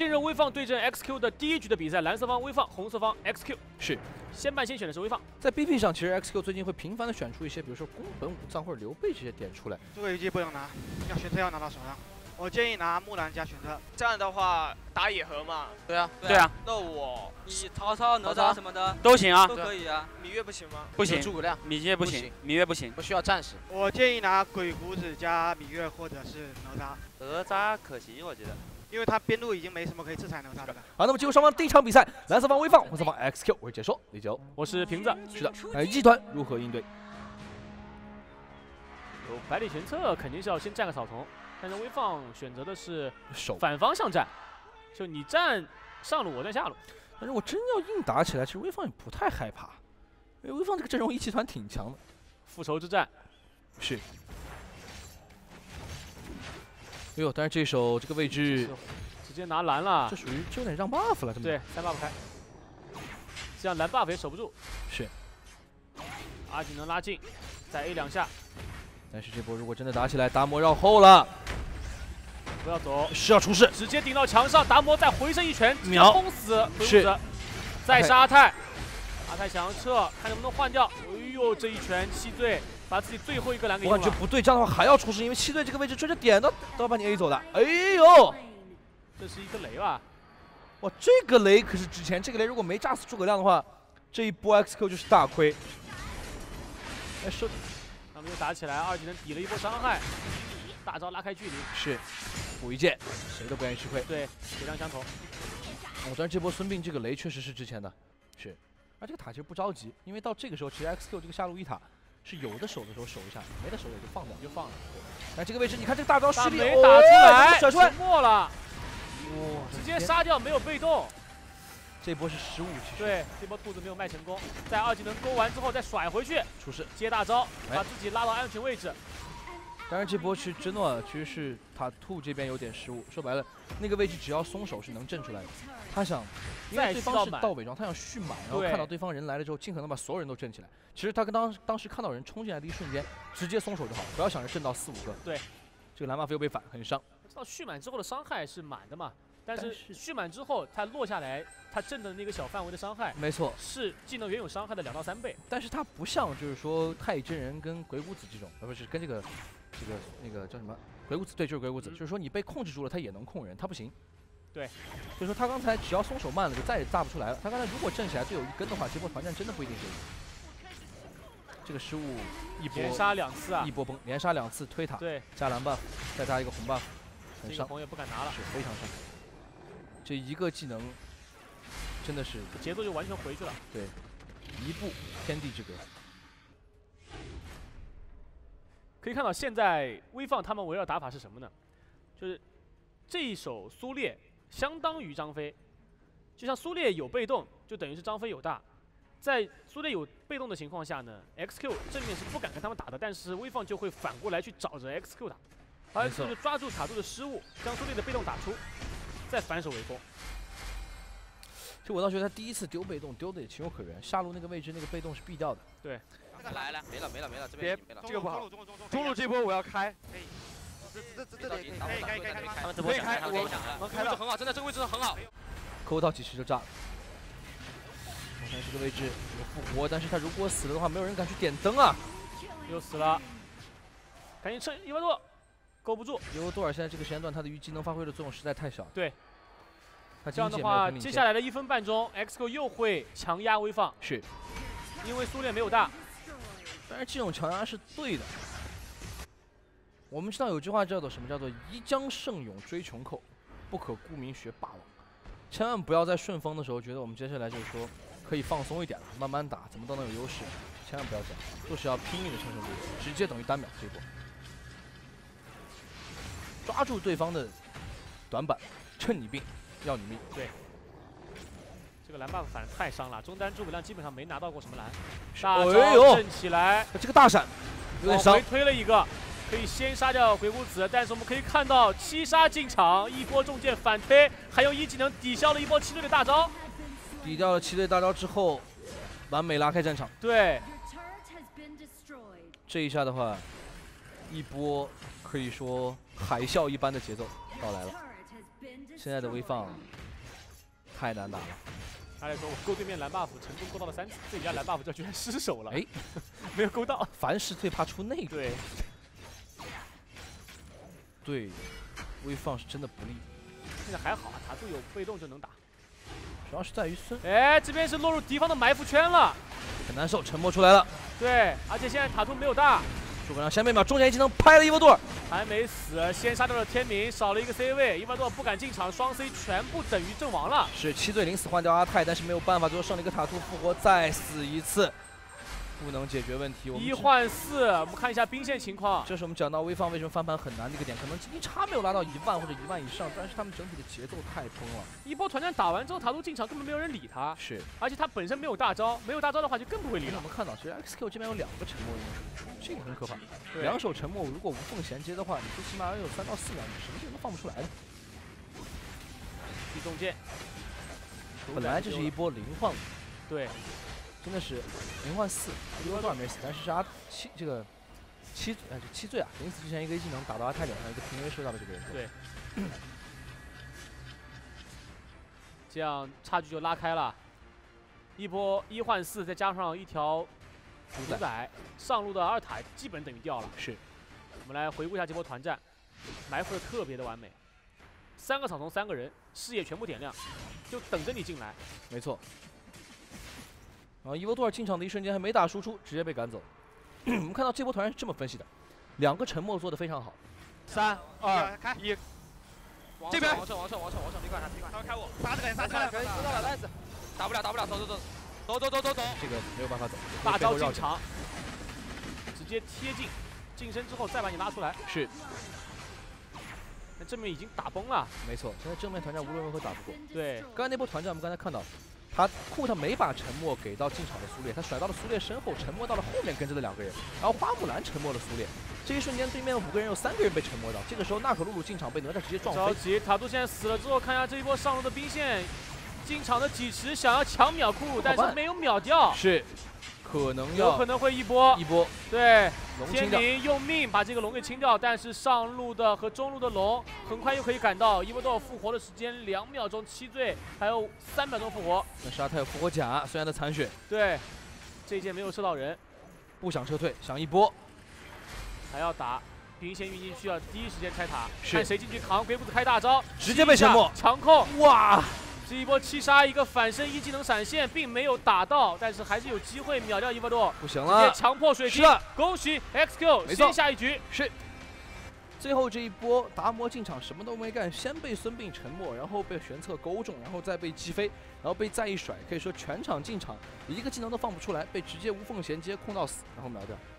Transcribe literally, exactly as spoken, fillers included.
现任微放对阵 X Q 的第一局的比赛，蓝色方微放，红色方 X Q 是先办先选的是微放。 在 B P 上，其实 X Q 最近会频繁的选出一些，比如说宫本武藏或者刘备这些点出来。 这个虞姬不能拿，要选择要拿到手上。我建议拿木兰加选择， 这样的话打野核嘛。 对啊， 对啊。 那我你曹操、哪吒什么的都行啊， 都可以啊。 芈月不行吗？ 不行，诸葛亮、 芈月不行，芈月不行， 不需要战士。 我建议拿鬼谷子加芈月或者是哪吒。 哪吒可行，我觉得。 因为他边路已经没什么可以制裁哪吒的了。 好，那么进入双方第一场比赛，蓝色方微放，红色方 X Q。我是解说李九， 我是瓶子。 是的，哎，一团如何应对？ 有百里玄策肯定是要先占个草丛，但是微放选择的是守反方向站，就你站上路，我站下路。 但是我真要硬打起来，其实微放也不太害怕，因为微放这个阵容一气团挺强的。 复仇之战是。 哎呦！但是这手这个位置直接拿蓝了， 这属于就有点让 buff 了， 对，三 buff 开，这样蓝 buff 也守不住。 是， 阿锦能拉近，再 A 两下。 但是这波如果真的打起来，达摩绕后了， 不要走， 是要出事， 直接顶到墙上，达摩再回身一拳， 秒轰死鬼谷子，再杀阿泰，阿泰想要撤，看能不能换掉。哎呦，这一拳七罪。 把自己最后一个蓝给用了。 我感觉不对，这样的话还要出事，因为七队这个位置追着点的都要把你 A 走的。哎呦， 这是一个雷吧？ 哇，这个雷可是之前这个雷如果没炸死诸葛亮的话，这一波 X Q 就是大亏。哎，收， 他们又打起来，二技能抵了一波伤害，大招拉开距离， 是补一剑，谁都不愿意吃亏。 对，血量相同。 哦，但是这波孙膑这个雷确实是之前的，是。而这个塔其实不着急，因为到这个时候，其实 X Q 这个下路一塔。 是有的守的时候守一下，没的守也就放掉， 就放了。 但这个位置，你看这个大招蓄力， 没打出来， 甩出来， 没了，哇， 直接杀掉，没有被动。 这波是失误，其实。 对，这波兔子没有卖成功，在二技能勾完之后再甩回去， 出事， 接大招，把自己拉到安全位置。 当然，这波是真诺其实是塔兔这边有点失误，说白了，那个位置只要松手是能震出来的。他想，因为对方是到伪装，他想续满，然后看到对方人来了之后，尽可能把所有人都震起来。其实他跟当当时看到人冲进来的一瞬间，直接松手就好，不要想着震到四五个。 对， 这个蓝 buff 又被反，很伤。 知道续满之后的伤害是满的嘛？但是续满之后，它落下来，它震的那个小范围的伤害， 没错， 是技能原有伤害的两到三倍。 但是它不像就是说太乙真人跟鬼谷子这种，而不是跟这个这个那个叫什么鬼谷子，对，就是鬼谷子，嗯、就是说你被控制住了，他也能控人，他不行。 对， 所以说他刚才只要松手慢了，就再也炸不出来了。他刚才如果震起来队友一跟的话，这波团战真的不一定是赢。这个失误一波连杀两次啊， 一波崩，连杀两次推塔， 对， 加蓝 buff， 再加一个红 buff， 很伤， 红也不敢拿了， 是非常伤。这一个技能真的是节奏就完全回去了。 对，一步天地之隔。 可以看到现在微放他们围绕打法是什么呢？就是这一手苏烈。 相当于张飞，就像苏烈有被动，就等于是张飞有大。在苏烈有被动的情况下呢 ，X Q 正面是不敢跟他们打的，但是微放就会反过来去找着 X Q 打，而 X Q 就抓住塔兔的失误，将苏烈的被动打出，再反手围攻。 就我倒觉得他第一次丢被动丢的也情有可原，下路那个位置那个被动是必掉的。 对， 那个来了，没了没了没了，这边没了， 这个不好。 中路这波我要开。 这这这里可以可以可以开吗？他们这波想开， 我能开了，很好，真的这个位置很好。 扣到几十就炸了。我看这个位置有复活，但是他如果死了的话，没有人敢去点灯啊。 又死了，赶紧趁伊万多，勾不住。 尤多尔现在这个时间段他的虞姬能发挥的作用实在太小。 对。 他这样的话，接下来的一分半钟 ，X Q 又会强压微放。 是。 因为苏烈没有大。 但是这种强压是对的。 我们知道有句话叫做什么？叫做“宜将胜勇追穷寇，不可顾名学霸王”。千万不要在顺风的时候觉得我们接下来就是说可以放松一点了，慢慢打，怎么都能有优势。千万不要这样，就是要拼命的乘胜追击，直接等于单秒这一波。抓住对方的短板，趁你病，要你命。 对，这个蓝 buff 反正太伤了，中单诸葛亮基本上没拿到过什么蓝。大招震起来， 这个大闪有点伤， 往回推了一个。 可以先杀掉鬼谷子，但是我们可以看到七杀进场，一波重剑反推，还用一技能抵消了一波七队的大招。 抵掉了七队大招之后，完美拉开战场。 对， 这一下的话，一波可以说海啸一般的节奏到来了。现在的微放太难打了。 阿磊说：“我勾对面蓝 buff 成功勾到了三次，自己家蓝 buff 这居然失手了， 哎， 没有勾到。 凡事最怕出内鬼。 对， 对，微放是真的不利， 现在还好，塔图有被动就能打。 主要是在于孙哎，这边是落入敌方的埋伏圈了。 很难受，沉默出来了。 对，而且现在塔图没有大， 诸葛亮下面一秒中间一技能拍了伊沃多尔， 还没死，先杀掉了天明，少了一个 C 位，伊万多尔不敢进场，双 C 全部等于阵亡了。 是七罪临死换掉阿泰，但是没有办法，最后剩了一个塔图复活，再死一次，不能解决问题。我们一换四，我们看一下兵线情况。 这是我们讲到微放为什么翻盘很难的一个点，可能经济差没有拉到一万或者一万以上，但是他们整体的节奏太崩了。 一波团战打完之后，塔图进场根本没有人理他， 是， 而且他本身没有大招，没有大招的话就更不会理了因为我。们看到，其实 X Q 这边有两个沉默用手，这个很可怕。 对两手沉默，如果无缝衔接的话，你最起码要有三到四秒，你什么箭都放不出来的。 地中剑， 本来这是一波零换， 对， 真的是零换四，伊沃多尔没死，但是是阿七这个七哎这七罪啊，临死之前一个 A 技能打到阿泰脸上，一个平 A 射到了这个人头。 对这样差距就拉开了。一波一换四，再加上一条主宰，上路的二塔基本等于掉了。 是， 我们来回顾一下这波团战，埋伏的特别的完美，三个草丛三个人，视野全部点亮，就等着你进来。 没错。然后伊沃多尔进场的一瞬间还没打输出，直接被赶走。我们看到这波团战是这么分析的，两个沉默做的非常好。 三二开一， 这边王撤王撤王撤王撤， 别管他，别管他开我， 他，杀这个人，杀这个人， 可以知道了，袋子，打不了打不了，走走走，走走走走走。 这个没有办法走， 大招背后绕进场，直接贴近，近身之后再把你拉出来。 是， 那正面已经打崩了。 没错。现在正面团战无论如何打不过。 对， 刚才那波团战我们刚才看到，他库他没把沉默给到进场的苏烈，他甩到了苏烈身后，沉默到了后面跟着的两个人，然后花木兰沉默了苏烈。这一瞬间对面五个人有三个人被沉默到，这个时候娜可露露进场被哪吒直接撞飞。 着急，塔图现在死了之后，看一下这一波上路的兵线，进场的几池想要抢秒库，但是没有秒掉， 是，可能要有可能会一波。 一波对， 龙清掉。 天明用命把这个龙给清掉，但是上路的和中路的龙很快又可以赶到，伊沃多尔复活的时间两秒钟，七罪还有三秒钟复活。 但是阿泰有复活甲，虽然他残血， 对，这一箭没有射到人， 不想撤退，想一波。 还要打。兵线运进去要第一时间拆塔， 是看谁进去扛，鬼谷子开大招， 直接被沉默强控。 哇！ 这一波七杀一个反身一技能闪现，并没有打到，但是还是有机会秒掉伊沃多尔， 不行了， 直接强迫水晶。恭喜 X Q 没错先下一局。 是。最后这一波达摩进场什么都没干，先被孙膑沉默，然后被玄策勾中，然后再被击飞，然后被再一甩，可以说全场进场一个技能都放不出来，被直接无缝衔接控到死，然后秒掉。